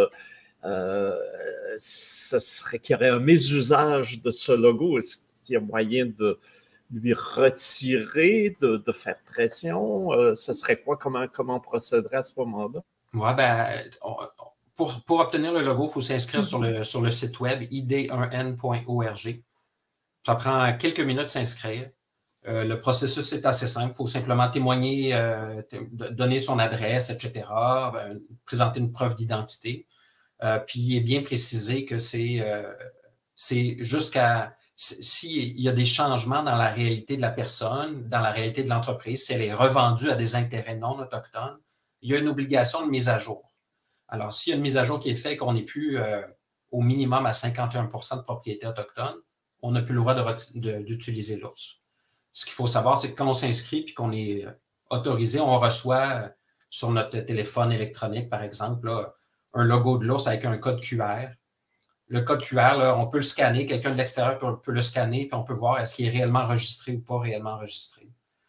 Ce serait qu'il y aurait un mésusage de ce logo. Est-ce qu'il y a moyen de lui retirer, de faire pression? Ce serait quoi? Comment on procéderait à ce moment-là? Oui, ben, pour obtenir le logo, il faut s'inscrire sur le site web id1n.org. Ça prend quelques minutes de s'inscrire. Le processus est assez simple. Il faut simplement témoigner, donner son adresse, etc., présenter une preuve d'identité. Puis il est bien précisé que c'est jusqu'à... S'il y a des changements dans la réalité de la personne, dans la réalité de l'entreprise, si elle est revendue à des intérêts non autochtones, il y a une obligation de mise à jour. Alors, s'il y a une mise à jour qui est faite, qu'on n'est plus au minimum à 51% de propriété autochtone, on n'a plus le droit d'utiliser l'ours. Ce qu'il faut savoir, c'est que quand on s'inscrit et qu'on est autorisé, on reçoit sur notre téléphone électronique, par exemple, là, un logo de l'ours avec un code QR. Le code QR, là, on peut le scanner, quelqu'un de l'extérieur peut le scanner, puis on peut voir est-ce qu'il est réellement enregistré ou pas réellement enregistré.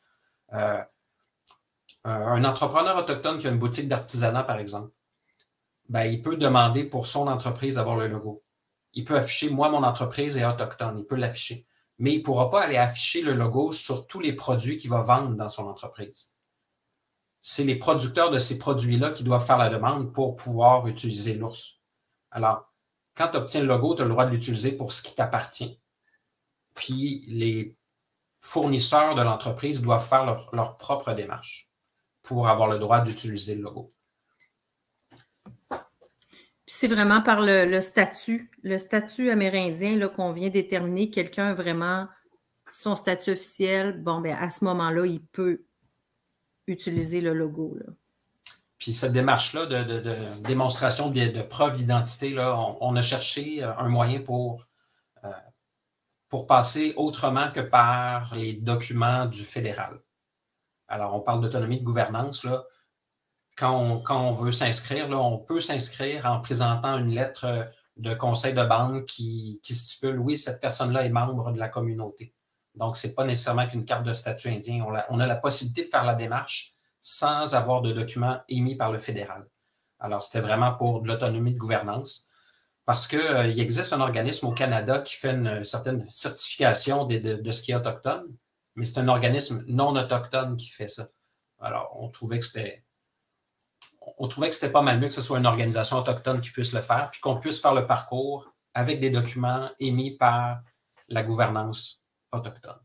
Un entrepreneur autochtone qui a une boutique d'artisanat, par exemple, ben, il peut demander pour son entreprise d'avoir le logo. Il peut afficher « Moi, mon entreprise est autochtone ». Il peut l'afficher. Mais il ne pourra pas aller afficher le logo sur tous les produits qu'il va vendre dans son entreprise. C'est les producteurs de ces produits-là qui doivent faire la demande pour pouvoir utiliser l'ours. Alors, quand tu obtiens le logo, tu as le droit de l'utiliser pour ce qui t'appartient. Puis, les fournisseurs de l'entreprise doivent faire leur propre démarche pour avoir le droit d'utiliser le logo. C'est vraiment par le statut amérindien qu'on vient déterminer quelqu'un a vraiment son statut officiel. Bon, bien, à ce moment-là, il peut utiliser le logo. Là. Puis cette démarche-là de démonstration de preuve d'identité, là, on a cherché un moyen pour passer autrement que par les documents du fédéral. Alors, on parle d'autonomie de gouvernance, là. Quand on veut s'inscrire, on peut s'inscrire en présentant une lettre de conseil de bande qui stipule, oui, cette personne-là est membre de la communauté. Donc, ce n'est pas nécessairement qu'une carte de statut indien. On a la possibilité de faire la démarche sans avoir de documents émis par le fédéral. Alors, c'était vraiment pour de l'autonomie de gouvernance parce qu'il existe un organisme au Canada qui fait une certaine certification de ce qui est autochtone, mais c'est un organisme non autochtone qui fait ça. Alors, on trouvait que c'était pas mal mieux que ce soit une organisation autochtone qui puisse le faire, puis qu'on puisse faire le parcours avec des documents émis par la gouvernance autochtone.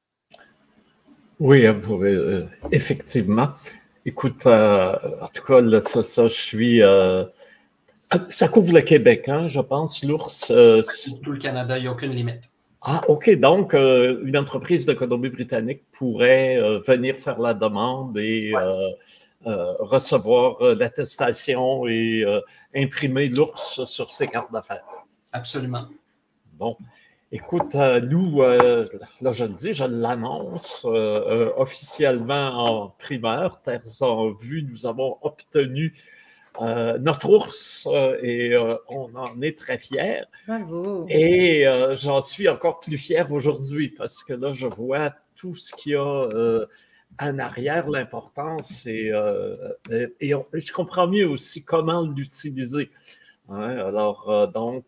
Oui, effectivement. Écoute, en tout cas, là, ça, je suis... ça couvre le Québec, hein, je pense, l'ours. Tout le Canada, il n'y a aucune limite. Ah, OK. Donc, une entreprise de Colombie-Britannique pourrait venir faire la demande et... Ouais. Recevoir l'attestation et imprimer l'ours sur ses cartes d'affaires. Absolument. Bon, écoute, nous, là, je le dis, je l'annonce officiellement en primeur. Terres en vue, nous avons obtenu notre ours et on en est très fiers. Bravo. Et j'en suis encore plus fier aujourd'hui parce que là, je vois tout ce qu'il y a en arrière, l'importance, et je comprends mieux aussi comment l'utiliser. Hein? Alors, donc,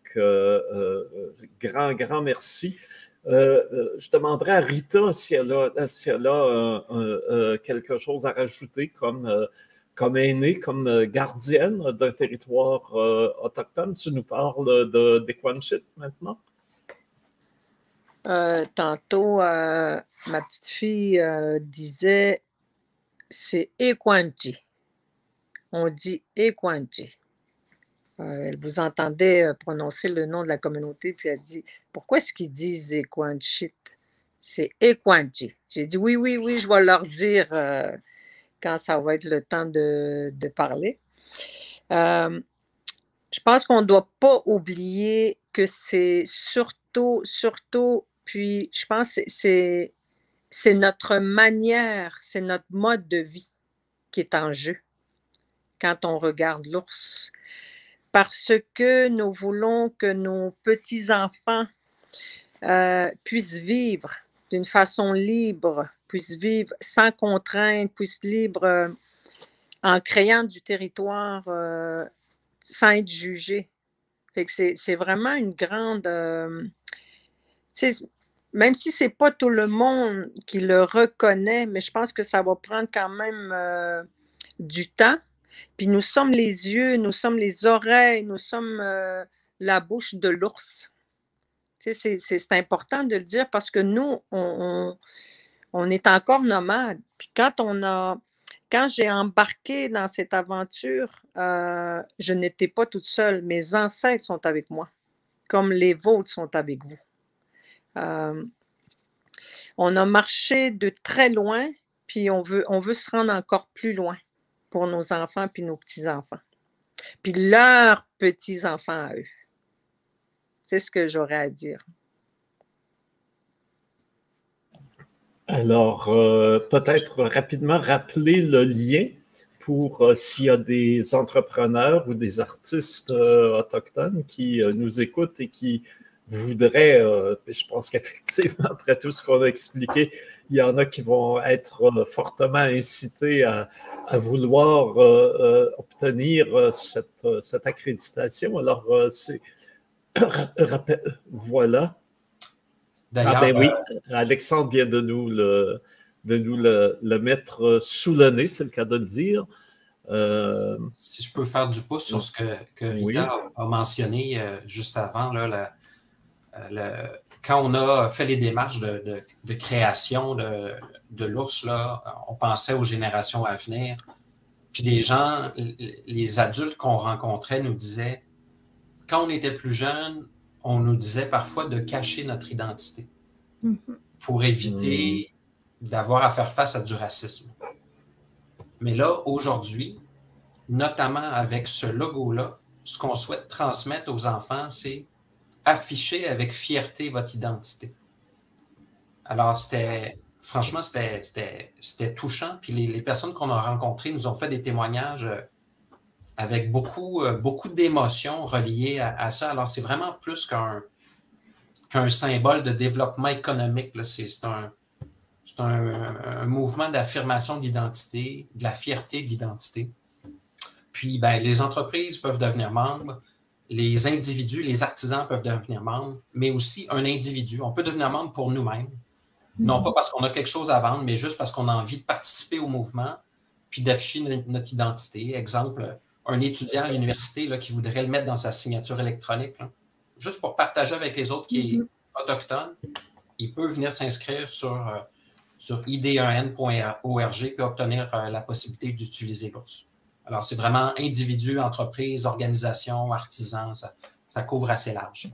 grand merci. Je demanderai à Rita si elle a quelque chose à rajouter comme aînée, comme gardienne d'un territoire autochtone. Tu nous parles d'Equanchit maintenant? Tantôt, ma petite fille disait c'est Equanchi. On dit Equanchi. Elle vous entendait prononcer le nom de la communauté, puis elle dit pourquoi est-ce qu'ils disent Equanchit? C'est Equanchi. J'ai dit oui, je vais leur dire quand ça va être le temps de parler. Je pense qu'on ne doit pas oublier que c'est surtout, puis je pense que c'est notre manière, c'est notre mode de vie qui est en jeu quand on regarde l'ours. Parce que nous voulons que nos petits-enfants puissent vivre d'une façon libre, puissent vivre sans contrainte, puissent vivre en créant du territoire sans être jugés. Fait que c'est vraiment une grande... même si ce n'est pas tout le monde qui le reconnaît, mais je pense que ça va prendre quand même du temps. Puis nous sommes les yeux, nous sommes les oreilles, nous sommes la bouche de l'ours. C'est important de le dire parce que nous, on est encore nomades. Puis quand j'ai embarqué dans cette aventure, je n'étais pas toute seule. Mes ancêtres sont avec moi, comme les vôtres sont avec vous. On a marché de très loin, puis on veut se rendre encore plus loin pour nos enfants puis nos petits-enfants. puis leurs petits-enfants à eux. C'est ce que j'aurais à dire. Alors, peut-être rapidement rappeler le lien pour s'il y a des entrepreneurs ou des artistes autochtones qui nous écoutent et qui voudraient, je pense qu'effectivement, après tout ce qu'on a expliqué, il y en a qui vont être fortement incités à vouloir obtenir cette accréditation. Alors, voilà. D'ailleurs, ben oui, Alexandre vient de nous le mettre sous le nez, c'est le cas de le dire. Si je peux faire du pouce sur ce que Rita a mentionné juste avant, là, quand on a fait les démarches de création de l'ours, là, on pensait aux générations à venir. Puis des gens, les adultes qu'on rencontrait nous disaient, quand on était plus jeunes, on nous disait parfois de cacher notre identité pour éviter d'avoir à faire face à du racisme. Mais là, aujourd'hui, notamment avec ce logo-là, ce qu'on souhaite transmettre aux enfants, c'est afficher avec fierté votre identité. Alors, franchement, c'était touchant. Puis les personnes qu'on a rencontrées nous ont fait des témoignages avec beaucoup d'émotions reliées à ça. Alors, c'est vraiment plus qu'un symbole de développement économique. C'est un mouvement d'affirmation d'identité, de la fierté de l'identité. Puis, les entreprises peuvent devenir membres, les individus, les artisans peuvent devenir membres, mais aussi un individu. On peut devenir membre pour nous-mêmes. Non pas parce qu'on a quelque chose à vendre, mais juste parce qu'on a envie de participer au mouvement puis d'afficher notre identité. Exemple, un étudiant à l'université là, qui voudrait le mettre dans sa signature électronique, là, juste pour partager avec les autres qui est autochtone, il peut venir s'inscrire sur id1n.org et obtenir la possibilité d'utiliser l'ours. Alors, c'est vraiment individus, entreprises, organisations, artisans, ça couvre assez large.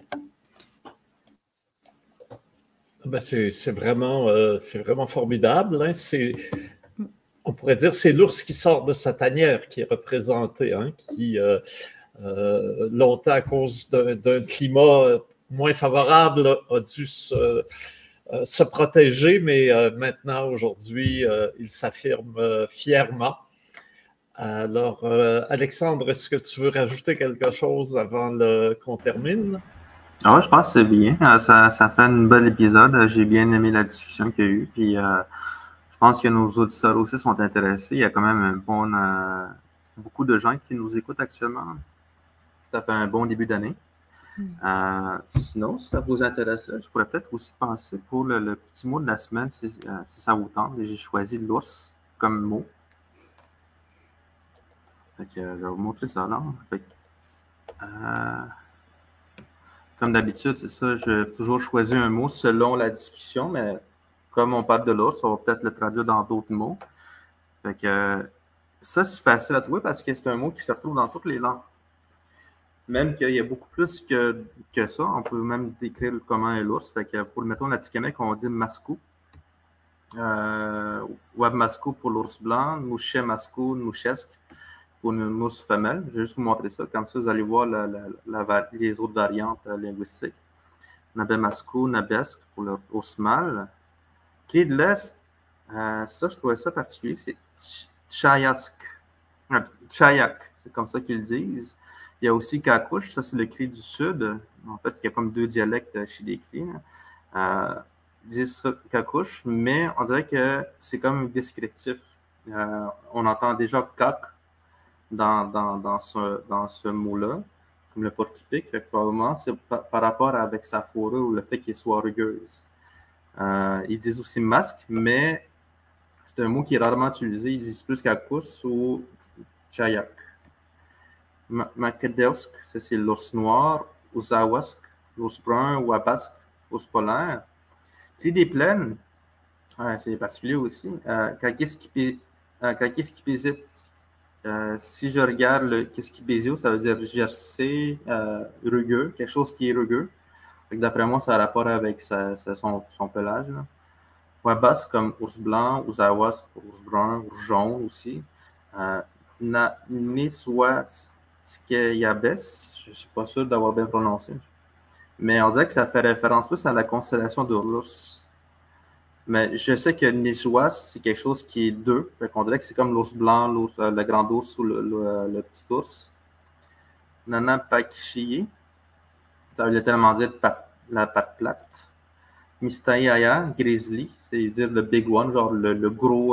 C'est vraiment formidable. Hein? On pourrait dire que c'est l'ours qui sort de sa tanière qui est représenté, hein? Qui, longtemps, à cause d'un climat moins favorable, a dû se protéger, mais maintenant, aujourd'hui, il s'affirme fièrement. Alors, Alexandre, est-ce que tu veux rajouter quelque chose avant qu'on termine? Ah, je pense que c'est bien. Ça fait un bel épisode. J'ai bien aimé la discussion qu'il y a eu. Puis, je pense que nos auditeurs aussi sont intéressés. Il y a quand même beaucoup de gens qui nous écoutent actuellement. Ça fait un bon début d'année. Sinon, si ça vous intéresse, je pourrais peut-être aussi penser pour le petit mot de la semaine, si ça vous tente. J'ai choisi l'ours comme mot. Fait que, je vais vous montrer ça là. Fait que, comme d'habitude, c'est ça, j'ai toujours choisi un mot selon la discussion, mais comme on parle de l'ours, on va peut-être le traduire dans d'autres mots. Fait que ça, c'est facile à trouver parce que c'est un mot qui se retrouve dans toutes les langues. Même qu'il y a beaucoup plus que ça. On peut même décrire comment est l'ours. Fait que pour, mettons, l'Atikamek, on dit mascou. Wab mascou pour l'ours blanc, mouché mascou, mouchesque pour une ours femelle. Je vais juste vous montrer ça. Comme ça, vous allez voir les autres variantes linguistiques. Nabemascou, nabesque pour l'ours mâle. Clé de l'Est, ça, je trouvais ça particulier, c'est Chayask. Chayak, c'est comme ça qu'ils disent. Il y a aussi Kakouche, ça c'est le cri du Sud. En fait, il y a comme deux dialectes chez les cris. Ils disent ça, Kakouche, mais on dirait que c'est comme descriptif. On entend déjà Kak dans ce mot-là, comme le porc-épic. Probablement, c'est par rapport avec sa fourrure ou le fait qu'il soit rugueuse. Ils disent aussi masque, mais c'est un mot qui est rarement utilisé. Ils disent plus Kakouche ou Chayak. Makedevsk, c'est l'ours noir, Ouzawask, l'ours brun, Wabasque, l'ours polaire. Cri des plaines, c'est particulier aussi. Kakiskipizit, si je regarde le Kiskipizio, ça veut dire gercé, rugueux, quelque chose qui est rugueux. D'après moi, ça a rapport avec son pelage. Wabasque comme ours blanc, Ouzawask, ours brun, ours jaune aussi. Niswas, Tikeyabes, je ne suis pas sûr d'avoir bien prononcé. Mais on dirait que ça fait référence plus à la constellation de l'ours. Mais je sais que Nijwas, c'est quelque chose qui est deux. Fait qu'on dirait que c'est comme l'ours blanc, le grand ours ou le petit ours. Nanapakshiye, ça veut littéralement dire la patte plate. Mistaïaya, grizzly, c'est dire le big one, genre le gros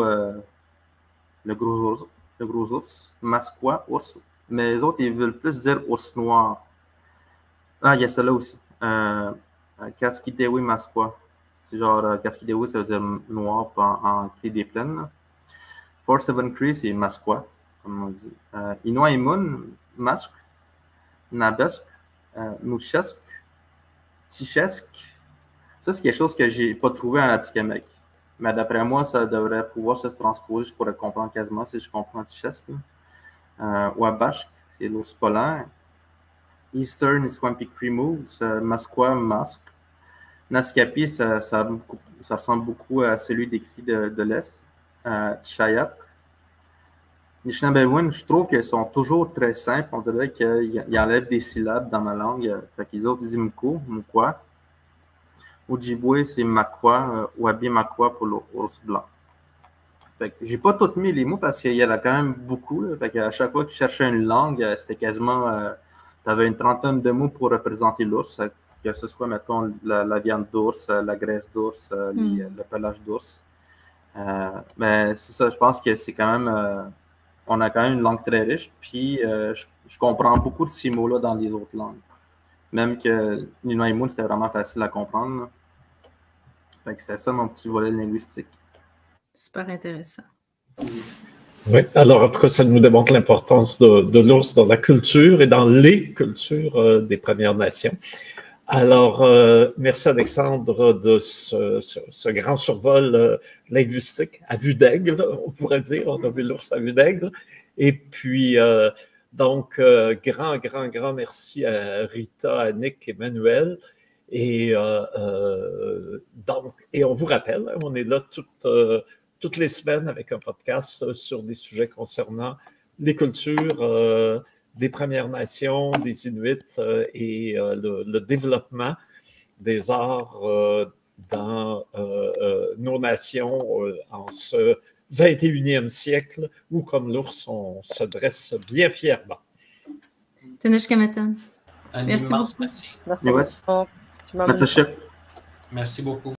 ours. Masqua, ours. Mais les autres, ils veulent plus dire ours noir. Ah, il y a celle-là aussi. Kaskidewi Masqua. C'est genre, Kaskidewi, ça veut dire noir en cri des plaines. 4-7 Cree, c'est Masqua, comme on dit. Inuaimun, Masque. Nabesk, Nouchesk, Tichesk. Ça, c'est quelque chose que je n'ai pas trouvé en Atikamekw. Mais d'après moi, ça devrait pouvoir se transposer. Je pourrais comprendre quasiment si je comprends Tichesk. Wabashk, c'est l'ours polaire. Eastern Swampy Cree Moose, Masqua, Masque. Naskapi, ça ressemble beaucoup à celui décrit de l'Est. Chayak. Nishnabelwin, je trouve qu'ils sont toujours très simples. On dirait qu'ils enlèvent des syllabes dans ma langue. Fait qu'ils autres disent Mko, Mkwa. Ojibwe, c'est Makwa, Wabi Makwa pour l'ours blanc. Fait que j'ai pas tout mis les mots parce qu'il y en a quand même beaucoup. Là. Fait qu'à chaque fois que je cherchais une langue, c'était quasiment. Tu avais une trentaine de mots pour représenter l'ours. Que ce soit, mettons, la viande d'ours, la graisse d'ours, le pelage d'ours. Mais c'est ça, je pense que c'est quand même. On a quand même une langue très riche, puis je comprends beaucoup de ces mots-là dans les autres langues. Même que Ninoïmoun, c'était vraiment facile à comprendre. Fait que c'était ça mon petit volet linguistique. Super intéressant. Oui, alors après, ça nous démontre l'importance de l'ours dans la culture et dans les cultures des Premières Nations. Alors, merci Alexandre de ce grand survol linguistique à vue d'aigle, on pourrait dire. On a vu l'ours à vue d'aigle. Et puis, donc, grand merci à Rita, Annick, Emmanuel. Et on vous rappelle, on est là toutes les semaines avec un podcast sur des sujets concernant les cultures des Premières Nations, des Inuits et le développement des arts dans nos nations en ce 21e siècle où, comme l'ours, on se dresse bien fièrement. Tanishkamatan. Un Merci immense beaucoup. merci. Merci beaucoup. Merci beaucoup.